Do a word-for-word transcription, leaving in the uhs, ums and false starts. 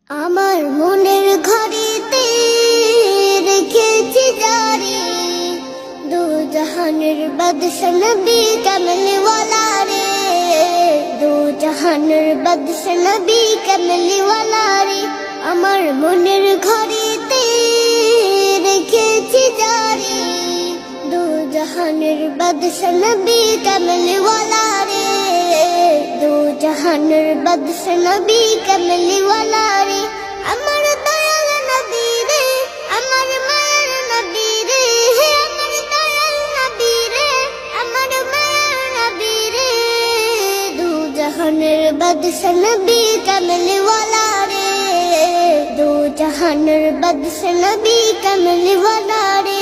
আমার মনের ঘরেতে রেখেছি জারি দু জাহানের বাদশা নবী কামলি ওয়ালা রে, দু জাহানের বাদশা নবী কামলি ওয়ালা রে। আমার মনের ঘরেতে রেখেছি জারি দু জাহানের বাদশা নবী কামলি ওয়ালা রে, দু জাহানের বাদশা নবী কামলি ওয়ালা রে। আমার দয়াল নবী রে, আমার মায়ের নবী রে, আমার দয়াল নবী রে, আমার মায়ের নবী রে, দু জাহানের বাদশা নবী কামলি ওয়ালা রে, দু জাহানের বাদশা নবী কামলি ওয়ালা রে।